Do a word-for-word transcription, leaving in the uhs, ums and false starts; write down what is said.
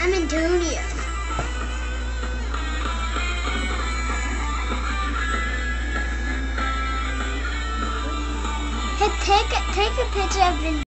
I'm Antonio. Hey, take a, take a picture of Vin